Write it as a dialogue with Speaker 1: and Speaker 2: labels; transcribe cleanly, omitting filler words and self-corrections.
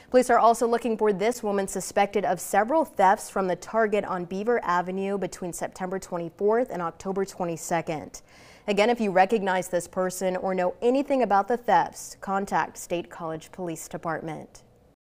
Speaker 1: Police are also looking for this woman suspected of several thefts from the Target on Beaver Avenue between September 24th and October 22nd. Again, if you recognize this person or know anything about the thefts, contact State College Police Department.